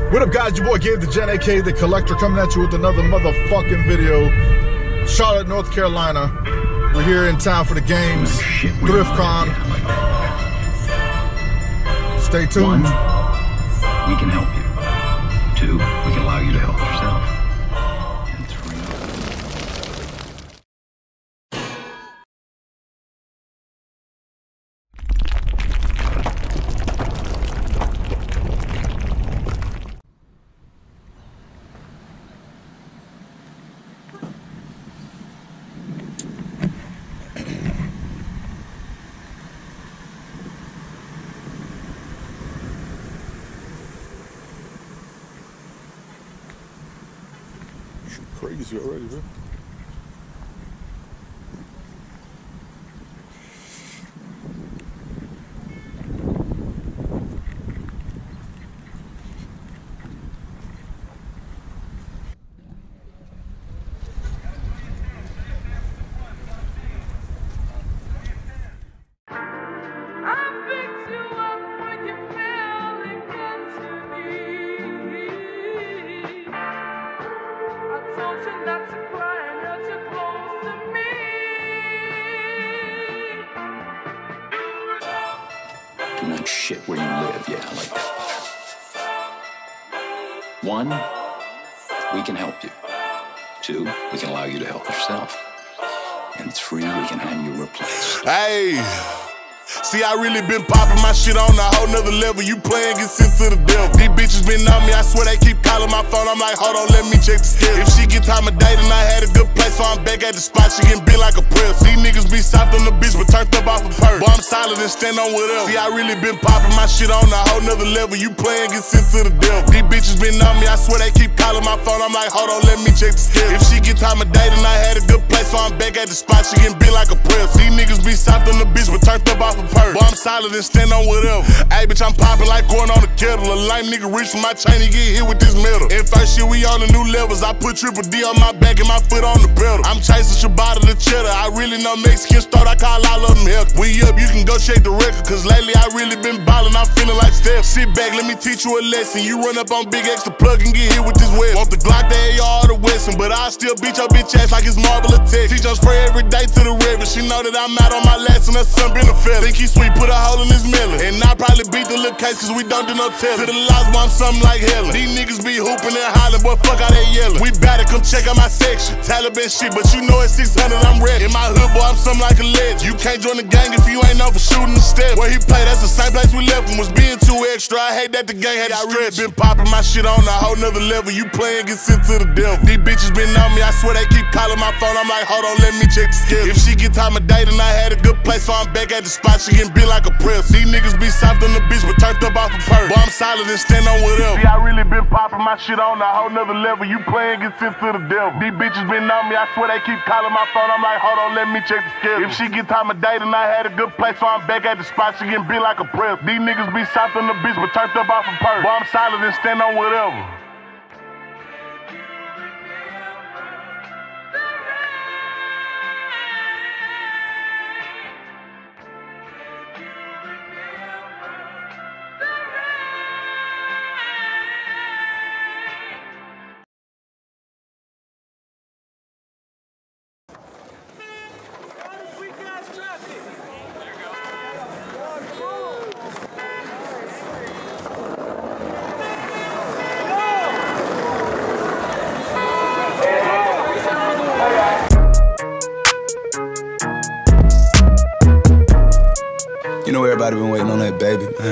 What up, guys? Your boy Gabe the Gen, aka The Collector, coming at you with another motherfucking video. Charlotte, North Carolina. We're here in town for the games. ThriftCon. Stay tuned. 1, we can help you. 2, we can allow you to help yourself. And 3. Crazy already, bro. Doing shit where you live, yeah, I like that. 1, we can help you. 2, we can allow you to help yourself. And 3, we can have you replaced. Hey, see, I really been popping my shit on a whole nother level. You playing, get sent to the devil. These bitches been on me, I swear they keep calling my phone. I'm like, hold on, let me check the schedule. If she get time of day, then I had a good place, so I'm back at the spot. She getting big like a press. These niggas be soft on the bitch, but turned up off a purse. Boy, I'm solid and stand on whatever. See, I really been popping my shit on a whole nother level. You playing, get sent to the devil. These bitches been on me, I swear they keep calling my phone. I'm like, hold on, let me check the schedule. If she get time of day, then I had a good place, so I'm back at the spot. She getting big like a press. These niggas be soft on the bitch, but turned up off a purse. Boy, I'm solid and stand on whatever. Ayy, bitch, I'm popping like going on a kettle. A lame nigga reach for my chain, he get hit with this metal. And first shit, we on the new levels. I put Triple D on my back and my foot on the pedal. I'm chasing Shabbat the cheddar. I really know Mexican start, I call all of them health. We up, you can go check the record, cause lately I really been ballin', I'm feeling like Steph. Sit back, let me teach you a lesson. You run up on Big X to plug and get hit with this web. Want the Glock, the AR, or the Wesson, but I still beat your bitch ass like it's Marvel or Tech. Teach on spray every day to the river. She know that I'm out on my last and her son been a fella. Think he sweet, put a hole in his melon. And I probably beat the little case cause we don't do no telling. To the lost, boy, I'm something like Helen. These niggas be hooping and hollering, boy, fuck how they yelling. We bout to come check out my section. Taliban shit, but you know it's 600, I'm ready. In my hood, boy, I'm something like a legend. You can't join the gang if you ain't known for shooting the step. Where he play, that's the same place we left him. Was being too extra, I hate that the gang had to stretch. Been popping my shit on a whole nother level. You playing, get sent to the devil. These bitches been on me, I swear they keep calling my phone. I'm like, hold on, let me check the schedule. If she get time of day, then I had a good place, so I'm back at the spot. She getting big like a press. These niggas be soft on the bitch, but turned up off a purse. Boy, I'm solid and stand on whatever. See, I really been popping my shit on a whole nother level. You playing, get sent to the devil. These bitches been on me, I swear they keep calling my phone. I'm like, hold on, let me check the schedule. If she get time of day, then I had a good place, so I'm back at the spot. She getting big like a press. These niggas be soft on the bitch, but turned up off a purse. Boy, I'm solid and stand on whatever. You know everybody been waiting on that baby, man.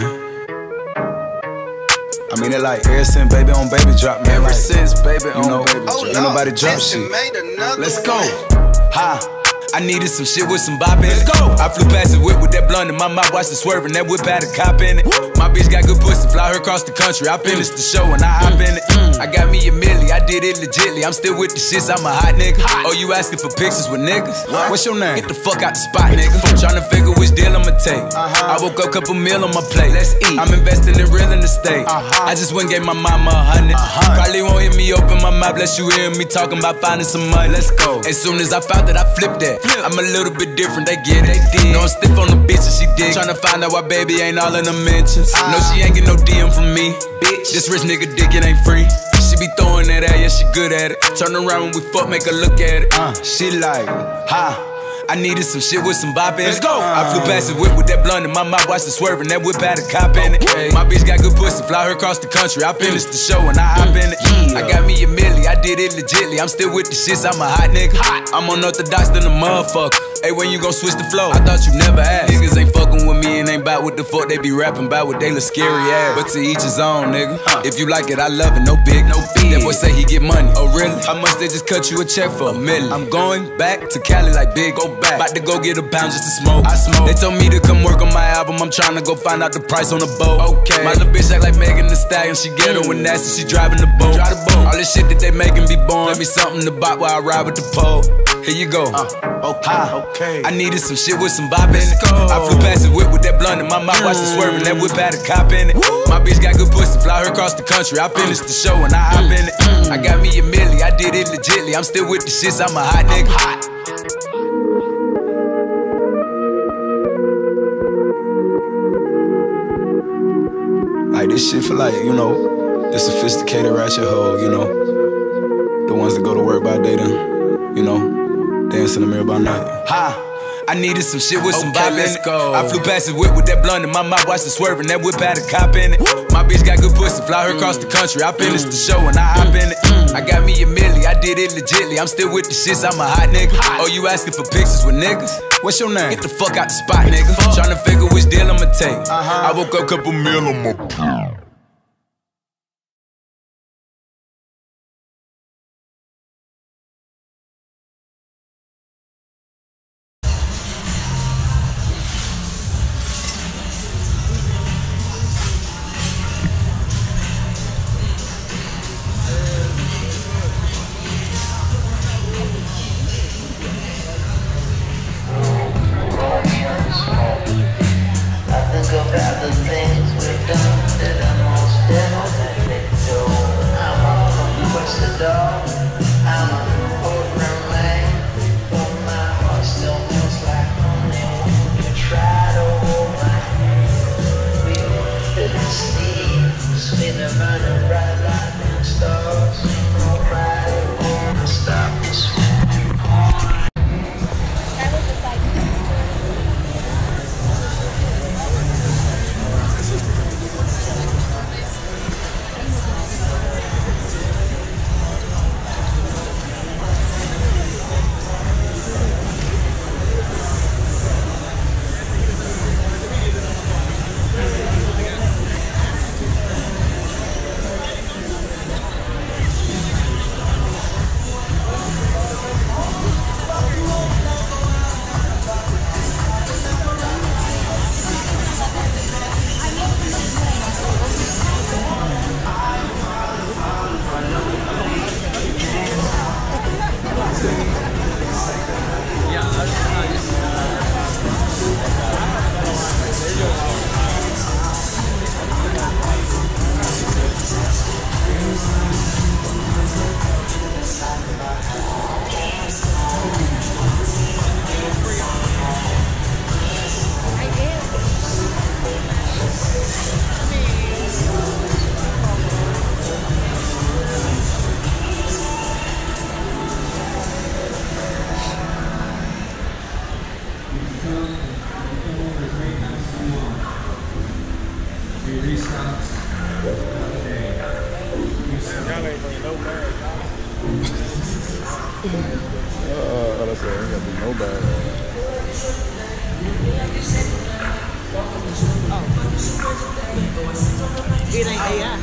I mean it like ever since baby on baby drop, man. Ever since baby on baby drop. Ain't nobody drop shit. Let's go. Ha. I needed some shit with some bop in it. Let's go. I flew past the whip with that blunt in my mouth, watched it swerving. That whip had a cop in it. My bitch got good pussy, fly her across the country. I finished the show and I hop in it. I got me a milli, I did it legitly. I'm still with the shits, I'm a hot nigga. Oh, you asking for pictures with niggas? What's your name? Get the fuck out the spot, nigga. Tryna figure which deal I'ma take. I woke up, couple meal on my plate. Let's eat. I'm investing in real estate. I just went and gave my mama 100. Probably won't hear me open my mouth, unless you hear me talking about finding some money. Let's go. As soon as I found that, I flipped that. I'm a little bit different, they get it. No, I'm stiff on the bitch and she dig. Tryna find out why baby ain't all in the mentions. No, she ain't get no DM from me. Bitch, this rich nigga dick, it ain't free. She be throwing that at, yeah, she good at it. Turn around when we fuck, make her look at it. She like, I needed some shit with some bop in it. Let's go. I flew past the whip with that blunt in my mouth, watched it swerving. That whip had a cop in it. My bitch got good pussy, fly her across the country. I finished the show and I hop in it. I got me a milli, I did it legitly. I'm still with the shits, I'm a hot nigga. I'm unorthodox than a motherfucker. Hey, when you gon' switch the flow? I thought you never asked. Niggas ain't fucking with me and ain't bout what the fuck they be rapping about, what they look scary ass. But to each his own, nigga. If you like it, I love it, no big. That boy say he get money. Oh really? How much they just cut you a check for? $1 million. I'm going back to Cali like big, go back. About to go get a pound just to smoke. I smoke. They told me to come work on my album. I'm tryna go find out the price on the boat. Okay. My little bitch act like Megan Thee Stallion. She ghetto and nasty, she driving the boat. All this shit that they making be born. Let me something to bop while I ride with the pole. Here you go. Okay. I needed some shit with some bop in it. I flew past the whip with that blunt in my mouth, watched it swerving. That whip had a cop in it. My bitch got good pussy, fly her across the country. I finished the show and I hop in it. I got me a milli, I did it legitly. I'm still with the shits, I'm a hot nigga. Like this shit for like, you know, the sophisticated ratchet hoe, you know. The ones that go to work by day then, you know, dance in the mirror by night. I needed some shit with some bop in it. I flew past the whip with that blunt in my mouth, watched it swerving. That whip had a cop in it. My bitch got good pussy, fly her across the country. I finished the show and I hop in it. I got me a milli, I did it legitly. I'm still with the shits, I'm a hot nigga. Oh, you asking for pictures with niggas? What's your name? Get the fuck out the spot, nigga. Tryna figure which deal I'ma take. I woke up, couple meal on my plate. About the things we've done that I'm most definitely do. I'm a twisted dog, I'm a courtroom man, but my heart still feels like honey when you try to hold my hand. We didn't see, spinning running bright lightning stars. Nobody wanna stop this one. That's it. Ain't got to be no bad. It ain't AI.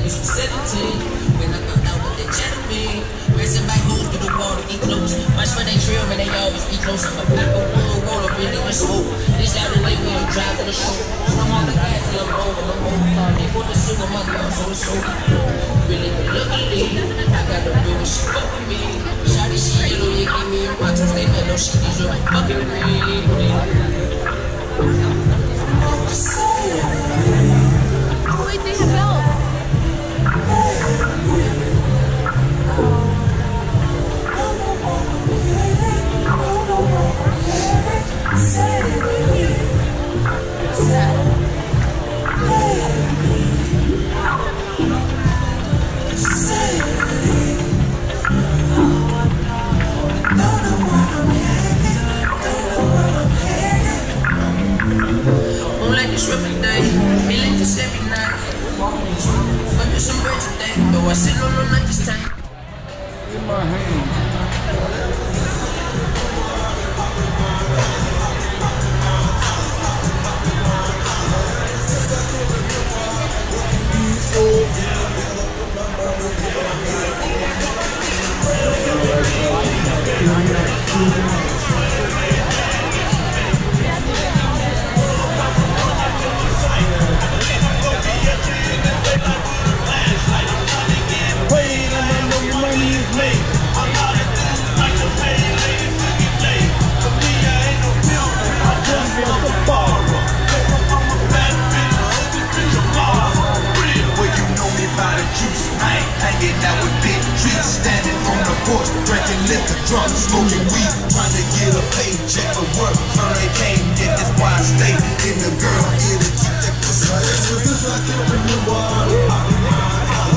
this was 17. When I found out what they chatted me. Racing back hoes to the wall to get close. Watch for they trail, man, they always be close. I'm a pack of wood, roll up in the smoke. This out the late when I'm driving the show. So I'm on the gas till I'm over, They put the sugar on my gun, so it's so really look at me. I got the real shit fuck with me. Shawty, she yellow, you give me a box. They know she needs your fucking me. Oh, wait, they have help. I said no, not this time. In my hand. Drunk, smoking weed, trying to get a paycheck for work. Hurricane hit this wide state, and the girl here to keep that pussy. Since I can remember.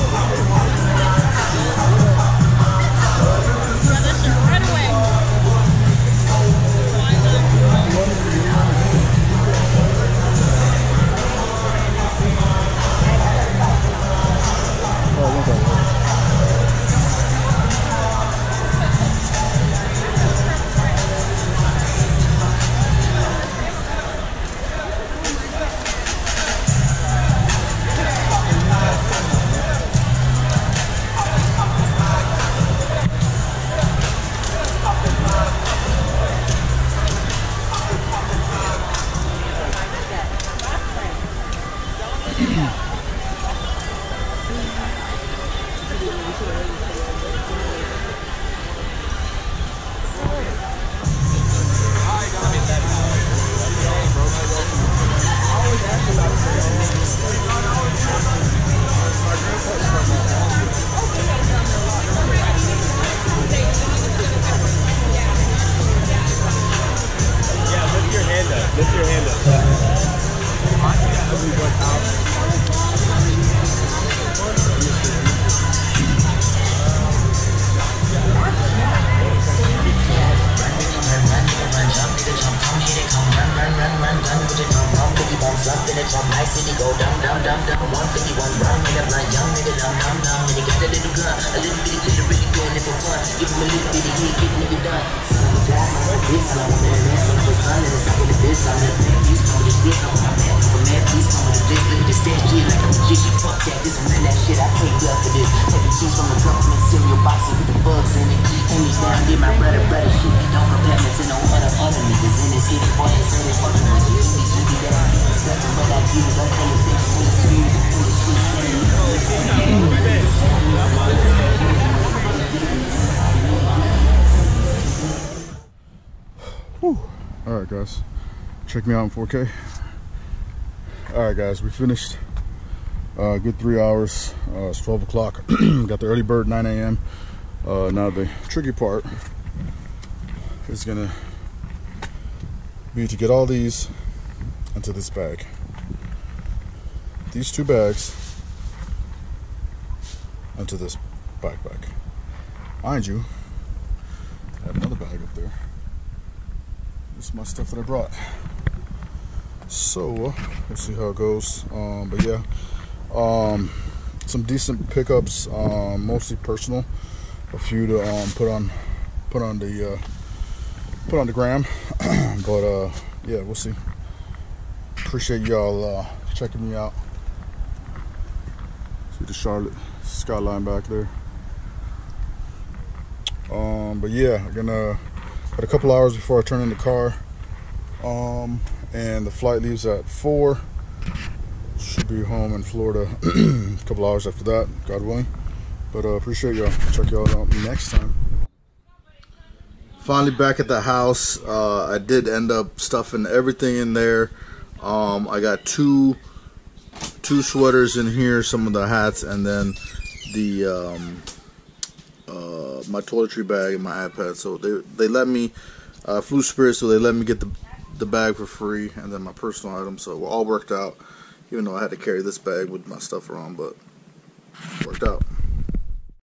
Alright guys, check me out in 4K. Alright guys, we finished. Good 3 hours. It's 12 o'clock. Got the early bird 9 a.m. Now the tricky part is gonna be to get all these into this bag. These two bags into this backpack. Mind you, I have another bag up there. This is my stuff that I brought. So we'll see how it goes. But yeah, some decent pickups, mostly personal. A few to put on the gram. But yeah, we'll see. Appreciate y'all checking me out. See the Charlotte skyline back there. But yeah, I'm gonna got a couple hours before I turn in the car. And the flight leaves at 4. Should be home in Florida a couple hours after that, God willing. But appreciate y'all. Check y'all out next time. Finally back at the house. I did end up stuffing everything in there. I got two sweaters in here, some of the hats, and then the my toiletry bag and my iPad. So they let me flew Spirit, so they let me get the bag for free, and then my personal items. So it all worked out, even though I had to carry this bag with my stuff around, but it worked out.